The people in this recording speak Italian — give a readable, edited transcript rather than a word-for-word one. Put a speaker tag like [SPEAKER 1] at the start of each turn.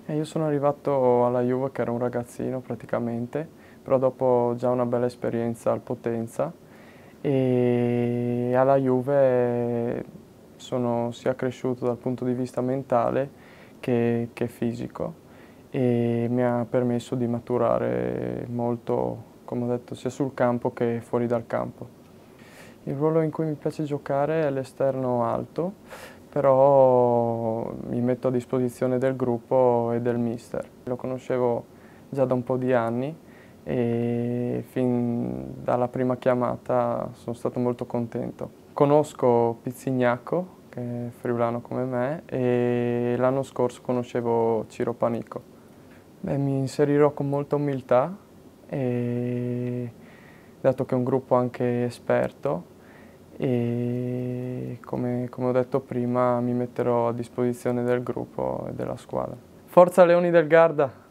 [SPEAKER 1] Io sono arrivato alla Juve che ero un ragazzino praticamente, però dopo già una bella esperienza al Potenza e alla Juve sono sia cresciuto dal punto di vista mentale che fisico e mi ha permesso di maturare molto, come ho detto, sia sul campo che fuori dal campo. Il ruolo in cui mi piace giocare è l'esterno alto, però mi metto a disposizione del gruppo e del mister. Lo conoscevo già da un po' di anni e fin dalla prima chiamata sono stato molto contento. Conosco Pizzignacco, che è friulano come me, e l'anno scorso conoscevo Ciro Panico. Mi inserirò con molta umiltà, dato che è un gruppo anche esperto e come ho detto prima mi metterò a disposizione del gruppo e della squadra. Forza Leoni del Garda!